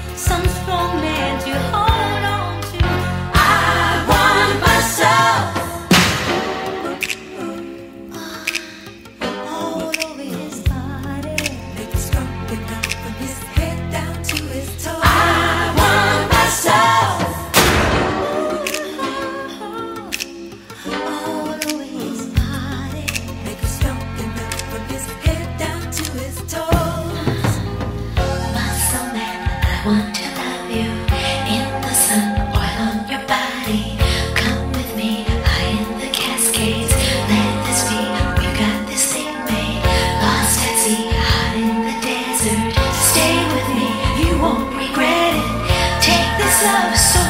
some strong man to hold on to. I want myself all over his body, Make it strong enough from his head down to his toes. I want myself all over his body. Make it strong enough from his head down to his toes. Muscle man, I want to love you. In the sun, oil on your body. Come with me, high in the Cascades. Let this be, we got this thing made. Lost at sea, hot in the desert. Stay with me, you won't regret it. Take this love so